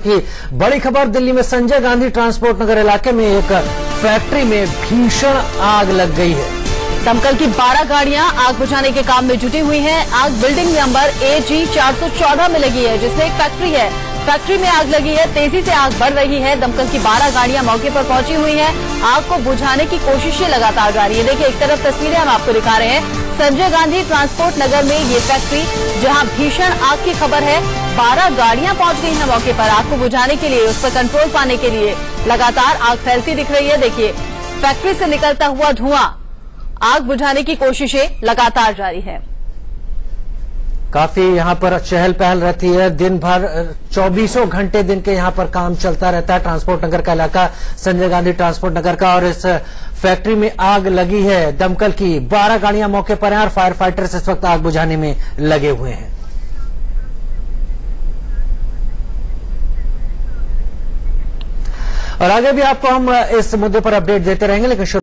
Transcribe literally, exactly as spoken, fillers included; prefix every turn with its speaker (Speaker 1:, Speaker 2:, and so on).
Speaker 1: की बड़ी खबर दिल्ली में संजय गांधी ट्रांसपोर्ट नगर इलाके में एक फैक्ट्री में भीषण आग लग गई है।
Speaker 2: दमकल की बारह गाड़ियां आग बुझाने के काम में जुटी हुई हैं। आग बिल्डिंग नंबर ए जी चार सौ चौदह में लगी है, जिसमें एक फैक्ट्री है। फैक्ट्री में आग लगी है, तेजी से आग बढ़ रही है। दमकल की बारह गाड़ियां मौके पर पहुंची हुई हैं। आग को बुझाने की कोशिशें लगातार जारी है। देखिए, एक तरफ तस्वीरें हम आपको दिखा रहे हैं संजय गांधी ट्रांसपोर्ट नगर में ये फैक्ट्री, जहां भीषण आग की खबर है। बारह गाड़ियां पहुंच गई हैं मौके पर आग को बुझाने के लिए, उस पर कंट्रोल पाने के लिए। लगातार आग फैलती दिख रही है। देखिए, फैक्ट्री से निकलता हुआ धुआं, आग बुझाने की कोशिशें लगातार जारी है।
Speaker 1: काफी यहाँ पर चहल पहल रहती है। दिन भर चौबीसों घंटे दिन के यहाँ पर काम चलता रहता है। ट्रांसपोर्ट नगर का इलाका संजय गांधी ट्रांसपोर्ट नगर का, और इस फैक्ट्री में आग लगी है। दमकल की बारह गाड़ियां मौके पर हैं और फायर फाइटर्स इस वक्त आग बुझाने में लगे हुए हैं। और आगे भी आपको हम इस मुद्दे पर अपडेट देते रहेंगे, लेकिन